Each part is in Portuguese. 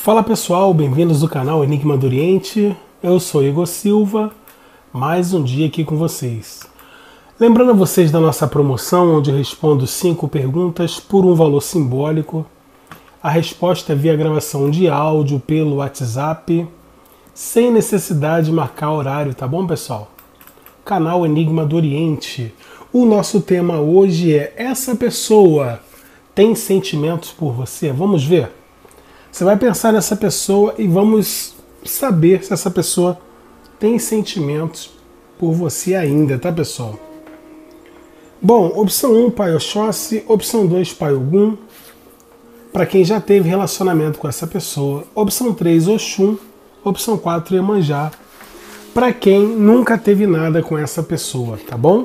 Fala pessoal, bem-vindos ao canal Enigma do Oriente. Eu sou Igor Silva, mais um dia aqui com vocês. Lembrando a vocês da nossa promoção, onde eu respondo 5 perguntas por um valor simbólico. A resposta é via gravação de áudio pelo WhatsApp, sem necessidade de marcar horário, tá bom pessoal? Canal Enigma do Oriente. O nosso tema hoje é: essa pessoa tem sentimentos por você? Vamos ver? Você vai pensar nessa pessoa e vamos saber se essa pessoa tem sentimentos por você ainda, tá pessoal? Bom, opção 1, Pai Oxóssi, opção 2, Pai Ogum, para quem já teve relacionamento com essa pessoa. Opção 3, Oxum, opção 4, Iemanjá, para quem nunca teve nada com essa pessoa, tá bom?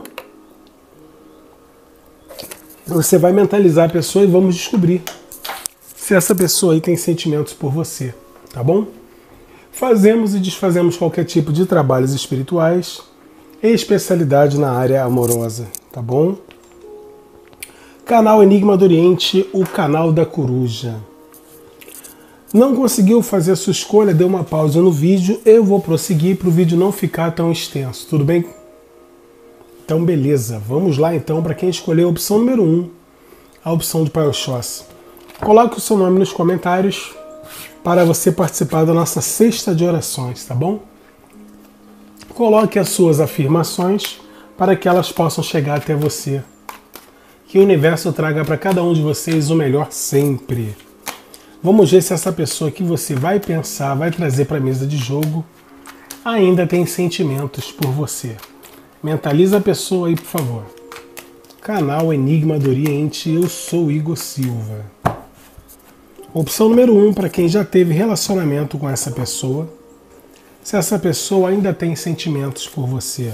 Você vai mentalizar a pessoa e vamos descobrir se essa pessoa aí tem sentimentos por você, tá bom? Fazemos e desfazemos qualquer tipo de trabalhos espirituais e especialidade na área amorosa, tá bom? Canal Enigma do Oriente, o canal da coruja. Não conseguiu fazer a sua escolha, dê uma pausa no vídeo, eu vou prosseguir para o vídeo não ficar tão extenso, tudo bem? Então beleza, vamos lá então para quem escolheu a opção número 1, a opção de Pai Oxóssi. Coloque o seu nome nos comentários para você participar da nossa cesta de orações, tá bom? Coloque as suas afirmações para que elas possam chegar até você. Que o universo traga para cada um de vocês o melhor sempre. Vamos ver se essa pessoa que você vai pensar, vai trazer para a mesa de jogo, ainda tem sentimentos por você. Mentaliza a pessoa aí, por favor. Canal Enigma do Oriente, eu sou Igor Silva. Opção número 1, para quem já teve relacionamento com essa pessoa, se essa pessoa ainda tem sentimentos por você.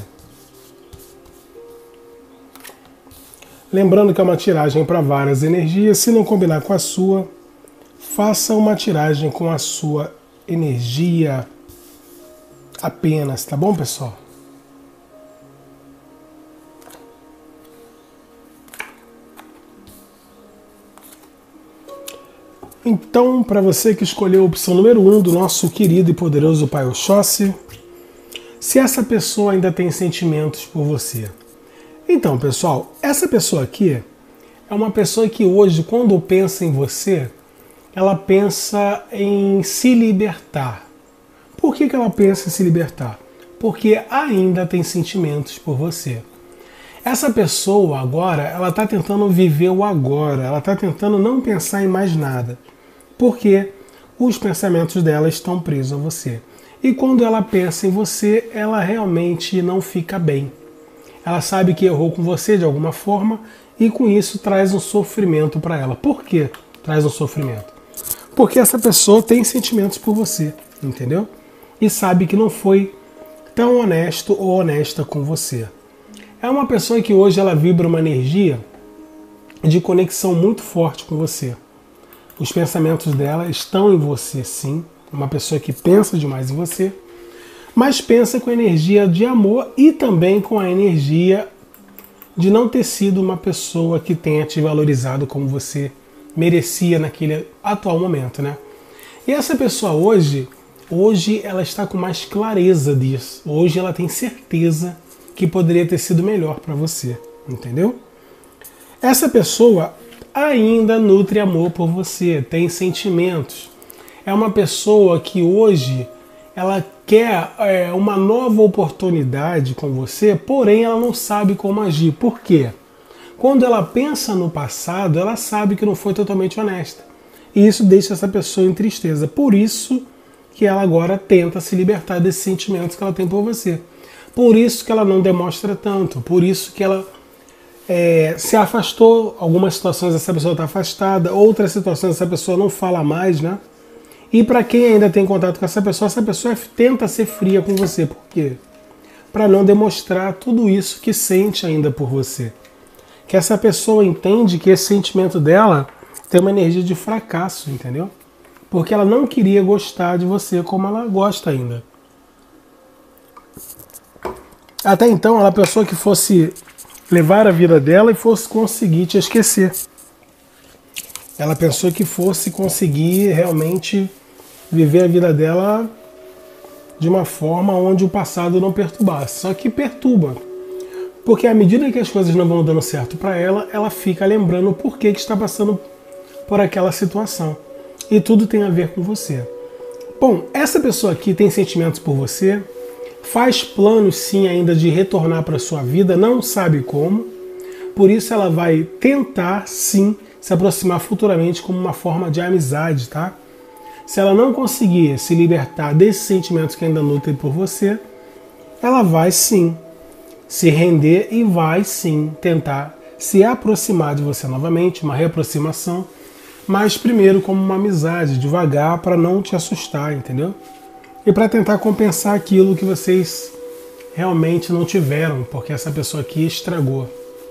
Lembrando que é uma tiragem para várias energias, se não combinar com a sua, faça uma tiragem com a sua energia apenas, tá bom, pessoal? Então, para você que escolheu a opção número 1 do nosso querido e poderoso Pai Oxóssi, se essa pessoa ainda tem sentimentos por você. Então, pessoal, essa pessoa aqui é uma pessoa que hoje, quando pensa em você, ela pensa em se libertar. Por que ela pensa em se libertar? Porque ainda tem sentimentos por você. Essa pessoa agora, ela está tentando viver o agora, ela está tentando não pensar em mais nada, porque os pensamentos dela estão presos a você. E quando ela pensa em você, ela realmente não fica bem. Ela sabe que errou com você de alguma forma e com isso traz um sofrimento para ela. Por que traz um sofrimento? Porque essa pessoa tem sentimentos por você, entendeu? E sabe que não foi tão honesto ou honesta com você. É uma pessoa que hoje ela vibra uma energia de conexão muito forte com você. Os pensamentos dela estão em você, sim. Uma pessoa que pensa demais em você, mas pensa com energia de amor e também com a energia de não ter sido uma pessoa que tenha te valorizado como você merecia naquele atual momento, né? E essa pessoa hoje ela está com mais clareza disso. Hoje ela tem certeza que poderia ter sido melhor para você, entendeu? Essa pessoa ainda nutre amor por você, tem sentimentos. É uma pessoa que hoje ela quer uma nova oportunidade com você, porém ela não sabe como agir. Por quê? Quando ela pensa no passado, ela sabe que não foi totalmente honesta. E isso deixa essa pessoa em tristeza. Por isso que ela agora tenta se libertar desses sentimentos que ela tem por você. Por isso que ela não demonstra tanto, por isso que ela se afastou. Algumas situações essa pessoa está afastada, outras situações essa pessoa não fala mais, né? E para quem ainda tem contato com essa pessoa tenta ser fria com você. Por quê? Para não demonstrar tudo isso que sente ainda por você. Que essa pessoa entende que esse sentimento dela tem uma energia de fracasso, entendeu? Porque ela não queria gostar de você como ela gosta ainda. Até então, ela pensou que fosse levar a vida dela e fosse conseguir te esquecer. Ela pensou que fosse conseguir realmente viver a vida dela de uma forma onde o passado não perturbasse. Só que perturba. Porque à medida que as coisas não vão dando certo para ela, ela fica lembrando o porquê que está passando por aquela situação. E tudo tem a ver com você. Bom, essa pessoa aqui tem sentimentos por você, faz planos sim ainda de retornar para a sua vida, não sabe como. Por isso ela vai tentar sim se aproximar futuramente como uma forma de amizade, tá? Se ela não conseguir se libertar desses sentimentos que ainda nutrem por você, ela vai sim se render e vai sim tentar se aproximar de você novamente, uma reaproximação, mas primeiro como uma amizade, devagar, para não te assustar, entendeu? E para tentar compensar aquilo que vocês realmente não tiveram, porque essa pessoa aqui estragou.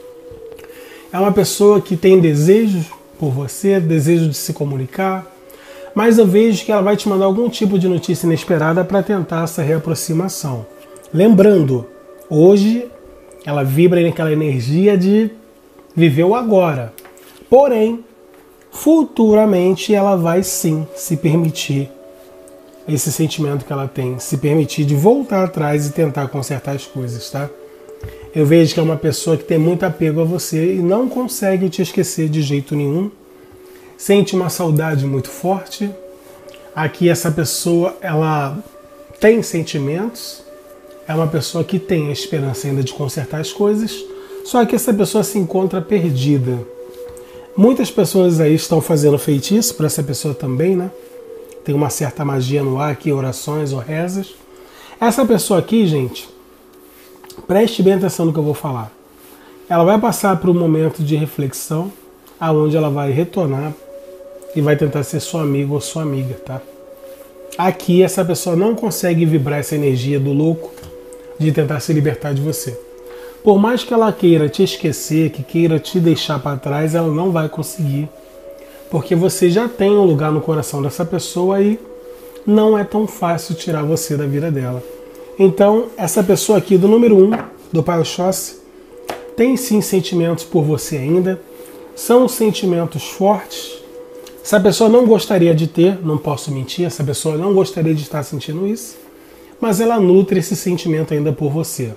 É uma pessoa que tem desejo por você, desejo de se comunicar, mas eu vejo que ela vai te mandar algum tipo de notícia inesperada para tentar essa reaproximação. Lembrando, hoje ela vibra naquela energia de viver o agora. Porém, futuramente ela vai sim se permitir esse sentimento que ela tem, se permitir de voltar atrás e tentar consertar as coisas, tá? Eu vejo que é uma pessoa que tem muito apego a você e não consegue te esquecer de jeito nenhum. Sente uma saudade muito forte. Aqui essa pessoa, ela tem sentimentos. É uma pessoa que tem a esperança ainda de consertar as coisas. Só que essa pessoa se encontra perdida. Muitas pessoas aí estão fazendo feitiço para essa pessoa também, né? Tem uma certa magia no ar aqui, orações ou rezas. Essa pessoa aqui, gente, preste bem atenção no que eu vou falar. Ela vai passar por um momento de reflexão, aonde ela vai retornar e vai tentar ser seu amigo ou sua amiga, tá? Aqui essa pessoa não consegue vibrar essa energia do louco de tentar se libertar de você. Por mais que ela queira te esquecer, que queira te deixar para trás, ela não vai conseguir. Porque você já tem um lugar no coração dessa pessoa e não é tão fácil tirar você da vida dela. Então, essa pessoa aqui do número 1, do Pai Oxóssi, tem sim sentimentos por você ainda. São sentimentos fortes. Essa pessoa não gostaria de ter, não posso mentir, essa pessoa não gostaria de estar sentindo isso, mas ela nutre esse sentimento ainda por você.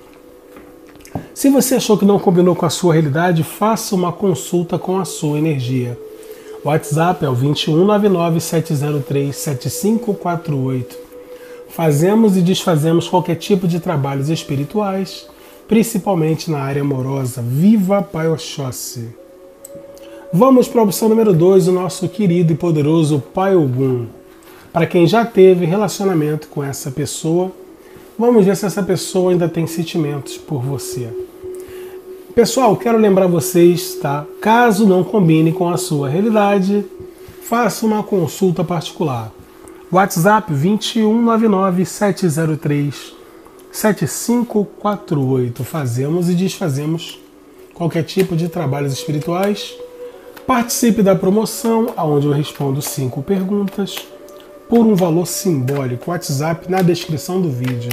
Se você achou que não combinou com a sua realidade, faça uma consulta com a sua energia. O WhatsApp é o 2199-703-7548. Fazemos e desfazemos qualquer tipo de trabalhos espirituais, principalmente na área amorosa. Viva Pai Oxóssi! Vamos para a opção número 2, o nosso querido e poderoso Pai Ogum. Para quem já teve relacionamento com essa pessoa, vamos ver se essa pessoa ainda tem sentimentos por você. Pessoal, quero lembrar vocês, tá? Caso não combine com a sua realidade, faça uma consulta particular. WhatsApp 2199-703-7548. Fazemos e desfazemos qualquer tipo de trabalhos espirituais. Participe da promoção, onde eu respondo 5 perguntas por um valor simbólico. WhatsApp na descrição do vídeo.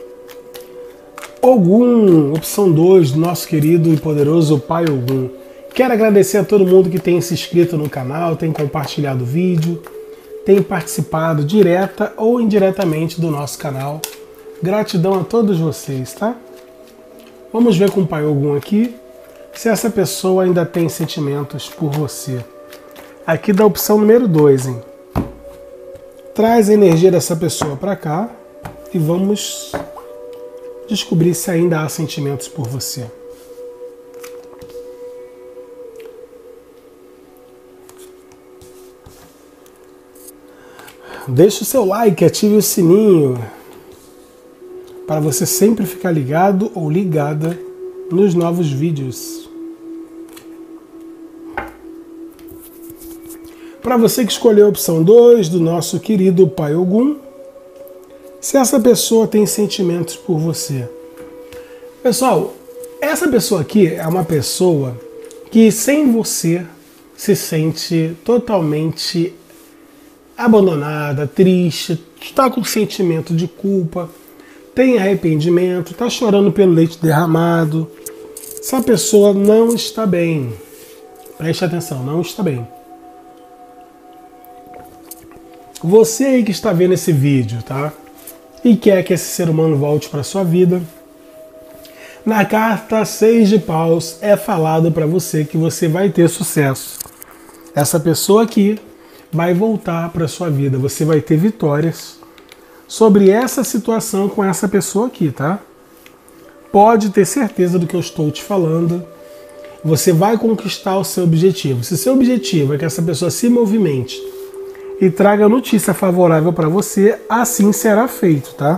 Ogum, opção 2, do nosso querido e poderoso Pai Ogum. Quero agradecer a todo mundo que tem se inscrito no canal, tem compartilhado o vídeo, tem participado direta ou indiretamente do nosso canal. Gratidão a todos vocês, tá? Vamos ver com o Pai Ogum aqui se essa pessoa ainda tem sentimentos por você. Aqui da opção número 2, hein? Traz a energia dessa pessoa para cá e vamos descobrir se ainda há sentimentos por você. Deixe o seu like, ative o sininho para você sempre ficar ligado ou ligada nos novos vídeos. Para você que escolheu a opção 2 do nosso querido Pai Ogum, se essa pessoa tem sentimentos por você. Pessoal, essa pessoa aqui é uma pessoa que sem você se sente totalmente abandonada, triste, está com sentimento de culpa, tem arrependimento, está chorando pelo leite derramado. Essa pessoa não está bem. Preste atenção, não está bem. Você aí que está vendo esse vídeo, tá? E quer que esse ser humano volte para sua vida, na carta 6 de paus é falado para você que você vai ter sucesso. Essa pessoa aqui vai voltar para sua vida, você vai ter vitórias sobre essa situação com essa pessoa aqui, tá? Pode ter certeza do que eu estou te falando. Você vai conquistar o seu objetivo. Se seu objetivo é que essa pessoa se movimente e traga notícia favorável para você, assim será feito, tá?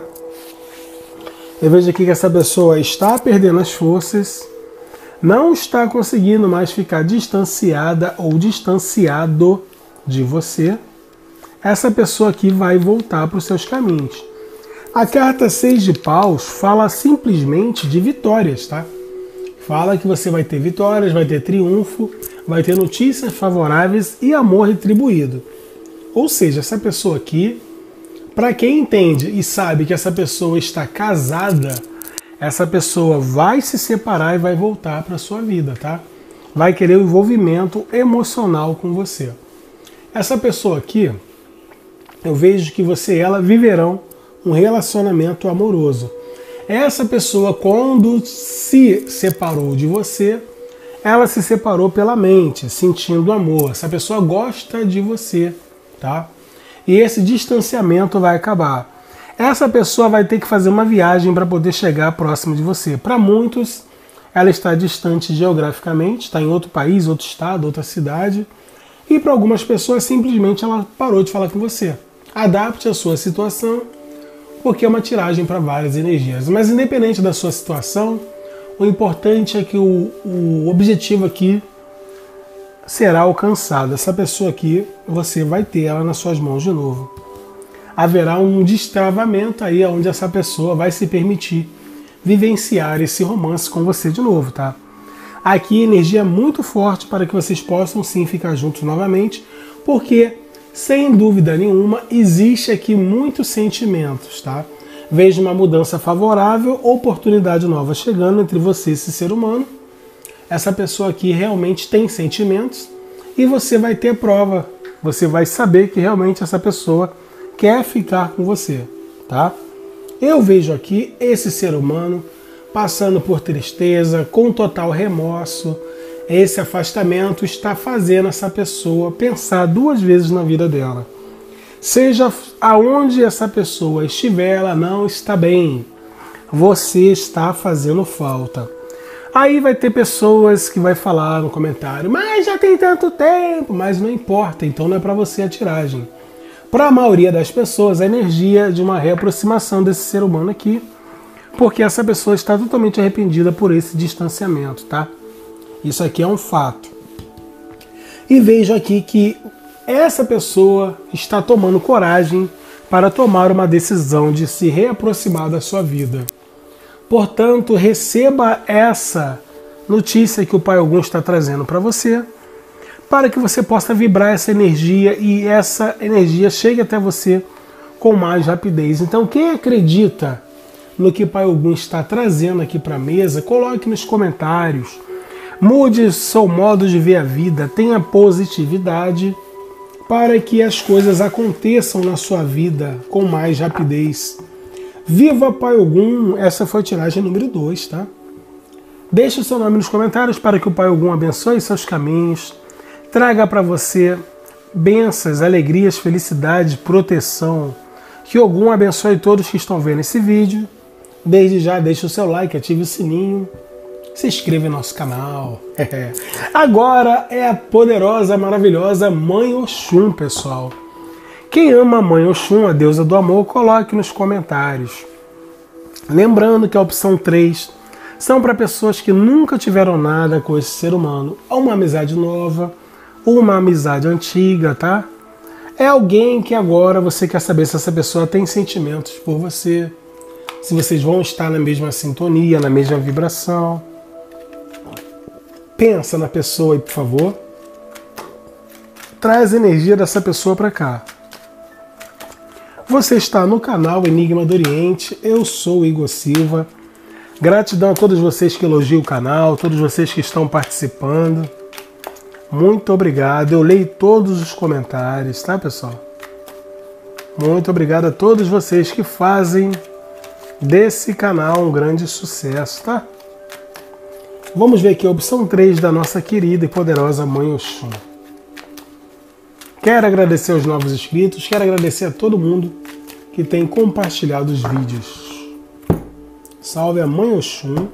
Eu vejo aqui que essa pessoa está perdendo as forças, não está conseguindo mais ficar distanciada ou distanciado de você. Essa pessoa aqui vai voltar para os seus caminhos. A carta 6 de paus fala simplesmente de vitórias, tá? Fala que você vai ter vitórias, vai ter triunfo, vai ter notícias favoráveis e amor retribuído. Ou seja, essa pessoa aqui, para quem entende e sabe que essa pessoa está casada, essa pessoa vai se separar e vai voltar para a sua vida, tá? Vai querer um envolvimento emocional com você. Essa pessoa aqui, eu vejo que você e ela viverão um relacionamento amoroso. Essa pessoa, quando se separou de você, ela se separou pela mente, sentindo amor. Essa pessoa gosta de você, tá? E esse distanciamento vai acabar. Essa pessoa vai ter que fazer uma viagem para poder chegar próximo de você. Para muitos, ela está distante geograficamente, está em outro país, outro estado, outra cidade. E para algumas pessoas, simplesmente ela parou de falar com você. Adapte a sua situação, porque é uma tiragem para várias energias. Mas independente da sua situação, o importante é que o objetivo aqui será alcançado. Essa pessoa aqui, você vai ter ela nas suas mãos de novo. Haverá um destravamento aí onde essa pessoa vai se permitir vivenciar esse romance com você de novo, tá? Aqui a energia é muito forte para que vocês possam sim ficar juntos novamente, porque sem dúvida nenhuma existe aqui muitos sentimentos, tá? Vejo uma mudança favorável, oportunidade nova chegando entre você e esse ser humano. Essa pessoa aqui realmente tem sentimentos e você vai ter prova. Você vai saber que realmente essa pessoa quer ficar com você, tá? Eu vejo aqui esse ser humano passando por tristeza, com total remorso. Esse afastamento está fazendo essa pessoa pensar duas vezes na vida dela. Seja aonde essa pessoa estiver, ela não está bem. Você está fazendo falta. Aí vai ter pessoas que vai falar no comentário, mas já tem tanto tempo, mas não importa, então não é para você a tiragem. Para a maioria das pessoas, a energia de uma reaproximação desse ser humano aqui, porque essa pessoa está totalmente arrependida por esse distanciamento, tá? Isso aqui é um fato. E vejo aqui que essa pessoa está tomando coragem para tomar uma decisão de se reaproximar da sua vida. Portanto, receba essa notícia que o Pai Ogum está trazendo para você, para que você possa vibrar essa energia e essa energia chegue até você com mais rapidez. Então, quem acredita no que o Pai Ogum está trazendo aqui para a mesa, coloque nos comentários. Mude seu modo de ver a vida, tenha positividade para que as coisas aconteçam na sua vida com mais rapidez. Viva Pai Ogum! Essa foi a tiragem número 2, tá? Deixe o seu nome nos comentários para que o Pai Ogum abençoe seus caminhos, traga para você bênçãos, alegrias, felicidade, proteção. Que Ogum abençoe todos que estão vendo esse vídeo. Desde já, deixe o seu like, ative o sininho, se inscreva no nosso canal. Agora é a poderosa, maravilhosa Mãe Oxum, pessoal. Quem ama a Mãe Oxum, a deusa do amor, coloque nos comentários. Lembrando que a opção 3 são para pessoas que nunca tiveram nada com esse ser humano. Ou uma amizade nova, ou uma amizade antiga, tá? É alguém que agora você quer saber se essa pessoa tem sentimentos por você, se vocês vão estar na mesma sintonia, na mesma vibração. Pensa na pessoa aí, por favor. Traz a energia dessa pessoa para cá. Você está no canal Enigma do Oriente. Eu sou o Igor Silva. Gratidão a todos vocês que elogiam o canal, todos vocês que estão participando. Muito obrigado. Eu leio todos os comentários, tá, pessoal? Muito obrigado a todos vocês que fazem desse canal um grande sucesso, tá? Vamos ver aqui a opção 3 da nossa querida e poderosa Mãe Oxum. Quero agradecer aos novos inscritos, quero agradecer a todo mundo que tem compartilhado os vídeos. Salve a Mãe Oxum.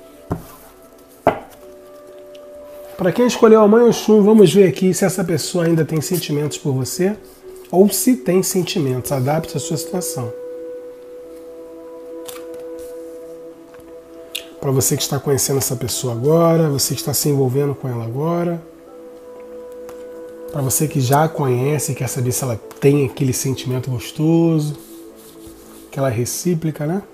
Para quem escolheu a Mãe Oxum, vamos ver aqui se essa pessoa ainda tem sentimentos por você ou se tem sentimentos. Adapte a sua situação. Para você que está conhecendo essa pessoa agora, você que está se envolvendo com ela agora, para você que já conhece, quer saber se ela tem aquele sentimento gostoso, aquela recíproca, né?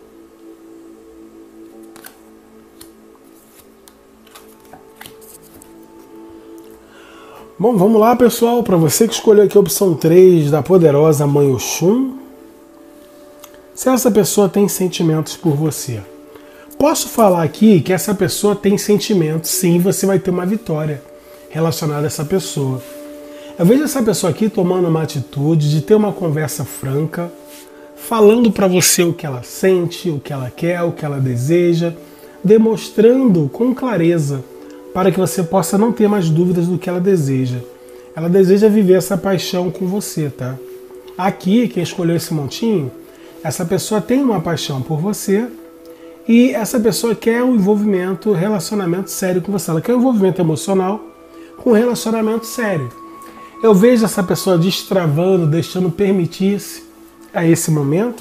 Bom, vamos lá, pessoal. Para você que escolheu aqui a opção 3 da poderosa Mãe Oxum, se essa pessoa tem sentimentos por você. Posso falar aqui que essa pessoa tem sentimentos, sim, você vai ter uma vitória relacionada a essa pessoa. Eu vejo essa pessoa aqui tomando uma atitude de ter uma conversa franca, falando para você o que ela sente, o que ela quer, o que ela deseja, demonstrando com clareza para que você possa não ter mais dúvidas do que ela deseja. Ela deseja viver essa paixão com você, tá? Aqui, quem escolheu esse montinho, essa pessoa tem uma paixão por você e essa pessoa quer um envolvimento, relacionamento sério com você. Ela quer um envolvimento emocional com um relacionamento sério. Eu vejo essa pessoa destravando, deixando permitir-se a esse momento.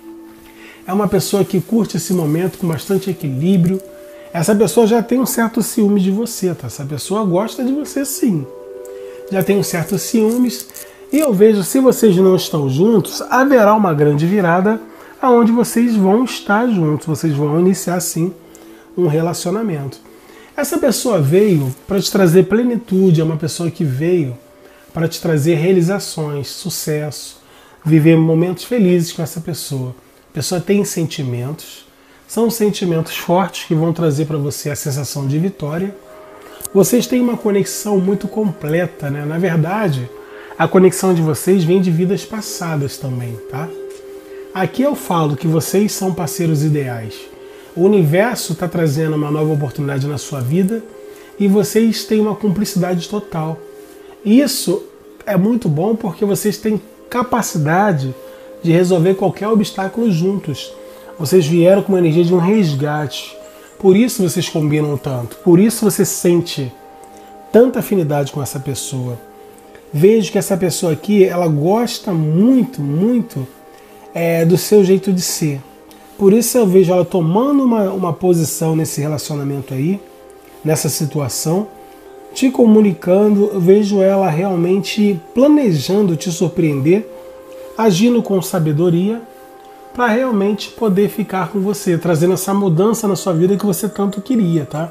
É uma pessoa que curte esse momento com bastante equilíbrio. Essa pessoa já tem um certo ciúme de você, tá? Essa pessoa gosta de você, sim. Já tem um certo ciúmes. E eu vejo, se vocês não estão juntos, haverá uma grande virada aonde vocês vão estar juntos. Vocês vão iniciar, sim, um relacionamento. Essa pessoa veio para te trazer plenitude. É uma pessoa que veio para te trazer realizações, sucesso, viver momentos felizes com essa pessoa. A pessoa tem sentimentos. São sentimentos fortes que vão trazer para você a sensação de vitória. Vocês têm uma conexão muito completa, né? Na verdade, a conexão de vocês vem de vidas passadas também, tá? Aqui eu falo que vocês são parceiros ideais. O universo está trazendo uma nova oportunidade na sua vida e vocês têm uma cumplicidade total. Isso é muito bom porque vocês têm capacidade de resolver qualquer obstáculo juntos. Vocês vieram com uma energia de um resgate. Por isso vocês combinam tanto. Por isso você sente tanta afinidade com essa pessoa. Vejo que essa pessoa aqui, ela gosta muito, muito do seu jeito de ser. Por isso eu vejo ela tomando uma posição nesse relacionamento aí, nessa situação, te comunicando. Eu vejo ela realmente planejando te surpreender, agindo com sabedoria, para realmente poder ficar com você, trazendo essa mudança na sua vida que você tanto queria, tá?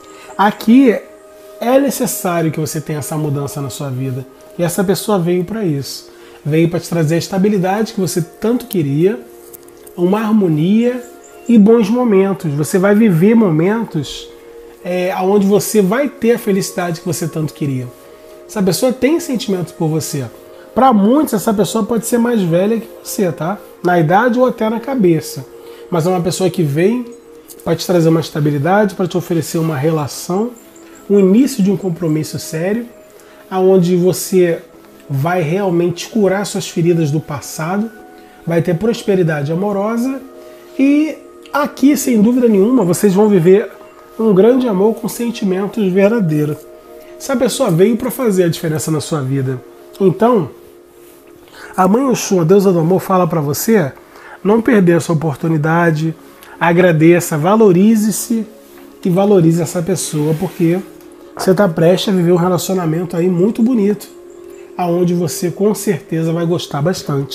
Aqui é necessário que você tenha essa mudança na sua vida. E essa pessoa veio para isso. Veio para te trazer a estabilidade que você tanto queria, uma harmonia e bons momentos. Você vai viver momentos onde você vai ter a felicidade que você tanto queria. Essa pessoa tem sentimentos por você. Para muitos, essa pessoa pode ser mais velha que você, tá? Na idade ou até na cabeça. Mas é uma pessoa que vem para te trazer uma estabilidade, para te oferecer uma relação, o início de um compromisso sério, onde você vai realmente curar suas feridas do passado, vai ter prosperidade amorosa e aqui, sem dúvida nenhuma, vocês vão viver um grande amor com sentimentos verdadeiros. Essa pessoa veio para fazer a diferença na sua vida. Então, a Mãe Oxum, a deusa do amor, fala para você não perder essa oportunidade, agradeça, valorize-se e valorize essa pessoa, porque você está prestes a viver um relacionamento aí muito bonito, aonde você com certeza vai gostar bastante.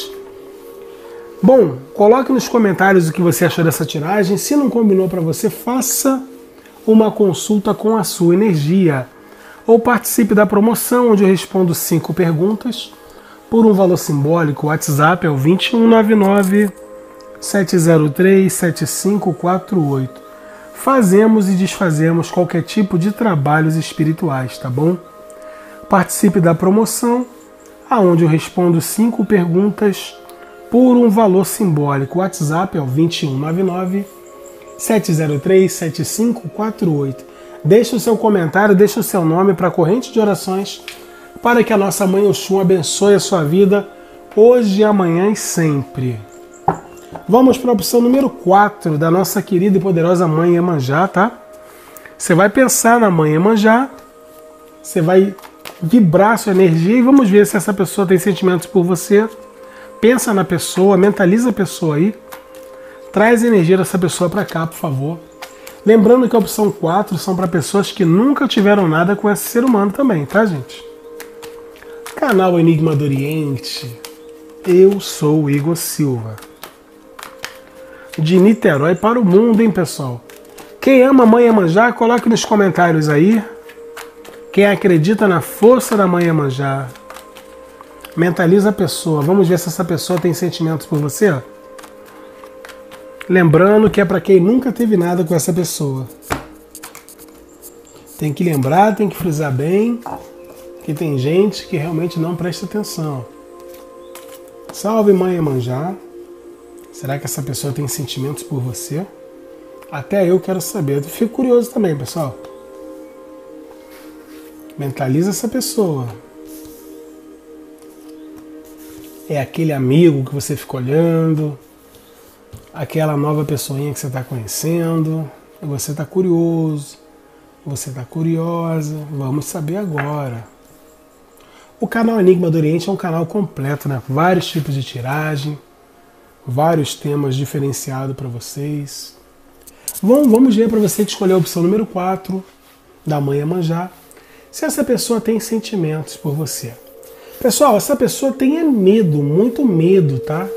Bom, coloque nos comentários o que você achou dessa tiragem. Se não combinou para você, faça uma consulta com a sua energia. Ou participe da promoção, onde eu respondo 5 perguntas por um valor simbólico. O WhatsApp é o 2199-703-7548. Fazemos e desfazemos qualquer tipo de trabalhos espirituais, tá bom? Participe da promoção, aonde eu respondo 5 perguntas por um valor simbólico. O WhatsApp é o 2199-703-7548. Deixe o seu comentário, deixe o seu nome para a corrente de orações para que a nossa Mãe Oxum abençoe a sua vida hoje, amanhã e sempre. Vamos para a opção número 4 da nossa querida e poderosa Mãe Iemanjá, tá? Você vai pensar na Mãe Iemanjá, você vai vibrar sua energia e vamos ver se essa pessoa tem sentimentos por você. Pensa na pessoa, mentaliza a pessoa aí. Traz a energia dessa pessoa para cá, por favor. Lembrando que a opção 4 são para pessoas que nunca tiveram nada com esse ser humano também, tá, gente? Canal Enigma do Oriente. Eu sou o Igor Silva. De Niterói para o mundo, hein, pessoal? Quem ama a Mãe Iemanjá, coloque nos comentários aí. Quem acredita na força da Mãe Iemanjá, mentaliza a pessoa. Vamos ver se essa pessoa tem sentimentos por você. Lembrando que é para quem nunca teve nada com essa pessoa. Tem que lembrar, tem que frisar bem, que tem gente que realmente não presta atenção. Salve, Mãe Iemanjá. Será que essa pessoa tem sentimentos por você? Até eu quero saber. Eu fico curioso também, pessoal. Mentaliza essa pessoa. É aquele amigo que você fica olhando, aquela nova pessoinha que você está conhecendo, e você está curioso, você está curiosa. Vamos saber agora. O canal Enigma do Oriente é um canal completo, né? Vários tipos de tiragem, vários temas diferenciados para vocês. Vamos ver para você que escolheu a opção número 4 da Mãe Iemanjá, se essa pessoa tem sentimentos por você. Pessoal, essa pessoa tem medo, muito medo, tá?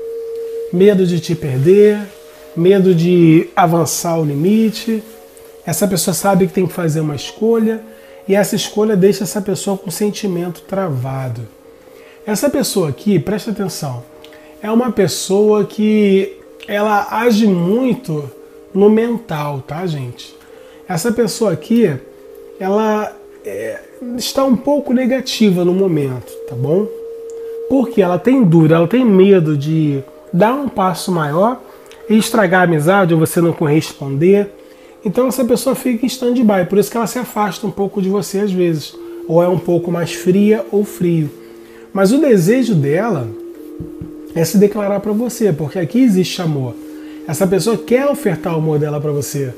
Medo de te perder, medo de avançar o limite. Essa pessoa sabe que tem que fazer uma escolha e essa escolha deixa essa pessoa com o sentimento travado. Essa pessoa aqui, presta atenção, é uma pessoa que ela age muito no mental, tá, gente? Essa pessoa aqui, ela está um pouco negativa no momento, tá bom? Porque ela tem dúvida, ela tem medo de dar um passo maior e estragar a amizade ou você não corresponder. Então essa pessoa fica em stand-by, por isso que ela se afasta um pouco de você às vezes, ou é um pouco mais fria ou frio. Mas o desejo dela é se declarar para você, porque aqui existe amor. Essa pessoa quer ofertar o amor dela para você.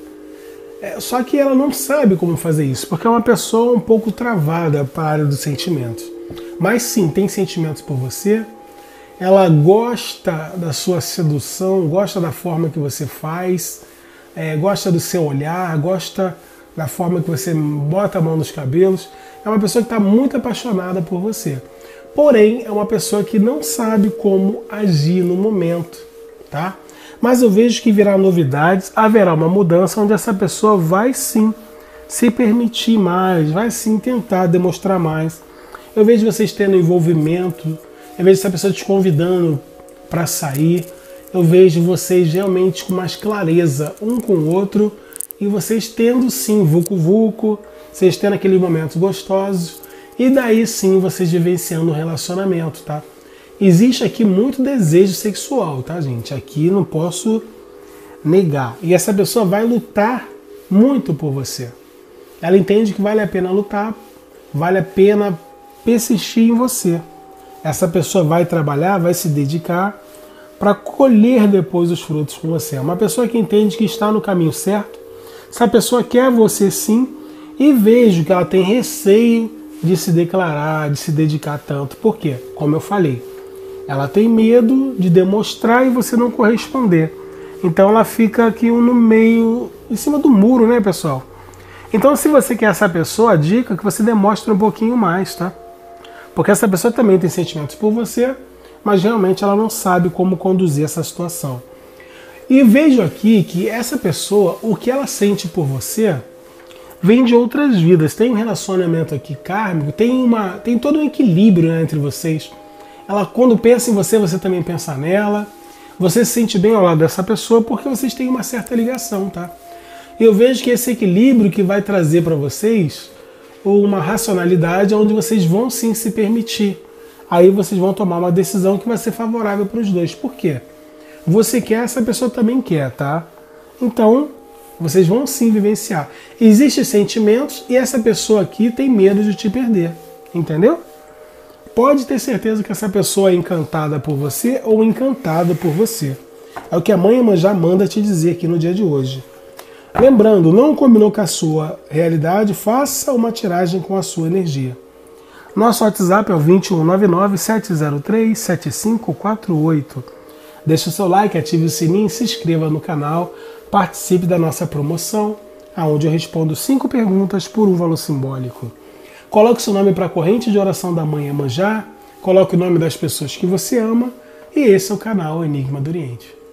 Só que ela não sabe como fazer isso, porque é uma pessoa um pouco travada para a área dos sentimentos. Mas sim, tem sentimentos por você. Ela gosta da sua sedução, gosta da forma que você faz, gosta do seu olhar, gosta da forma que você bota a mão nos cabelos. É uma pessoa que está muito apaixonada por você. Porém, é uma pessoa que não sabe como agir no momento, tá? Mas eu vejo que virá novidades, haverá uma mudança onde essa pessoa vai sim se permitir mais, vai sim tentar demonstrar mais. Eu vejo vocês tendo envolvimento, eu vejo essa pessoa te convidando para sair, eu vejo vocês realmente com mais clareza um com o outro e vocês tendo sim vucu-vucu, vocês tendo aqueles momentos gostosos e daí sim vocês vivenciando o relacionamento, tá? Existe aqui muito desejo sexual, tá, gente? Aqui não posso negar. E essa pessoa vai lutar muito por você. Ela entende que vale a pena lutar, vale a pena persistir em você. Essa pessoa vai trabalhar, vai se dedicar para colher depois os frutos com você. É uma pessoa que entende que está no caminho certo. Essa pessoa quer você sim e vejo que ela tem receio de se declarar, de se dedicar tanto. Por quê? Como eu falei, ela tem medo de demonstrar e você não corresponder. Então ela fica aqui no meio, em cima do muro, né, pessoal? Então se você quer essa pessoa, a dica é que você demonstre um pouquinho mais, tá? Porque essa pessoa também tem sentimentos por você, mas realmente ela não sabe como conduzir essa situação. E vejo aqui que essa pessoa, o que ela sente por você, vem de outras vidas. Tem um relacionamento aqui kármico, tem todo um equilíbrio, né, entre vocês. Ela, quando pensa em você, você também pensa nela. Você se sente bem ao lado dessa pessoa porque vocês têm uma certa ligação, tá? E eu vejo que esse equilíbrio que vai trazer para vocês uma racionalidade onde vocês vão sim se permitir aí vocês vão tomar uma decisão que vai ser favorável para os dois. Por quê? Você quer, essa pessoa também quer, tá? Então, vocês vão sim vivenciar. Existem sentimentos e essa pessoa aqui tem medo de te perder, entendeu? Pode ter certeza que essa pessoa é encantada por você ou encantada por você. É o que a Mãe Iemanjá manda te dizer aqui no dia de hoje. Lembrando, não combinou com a sua realidade, faça uma tiragem com a sua energia. Nosso WhatsApp é o 2199-703-7548. Deixe o seu like, ative o sininho, se inscreva no canal, participe da nossa promoção, onde eu respondo 5 perguntas por um valor simbólico. Coloque seu nome para a corrente de oração da Mãe Iemanjá, coloque o nome das pessoas que você ama, e esse é o canal Enigma do Oriente.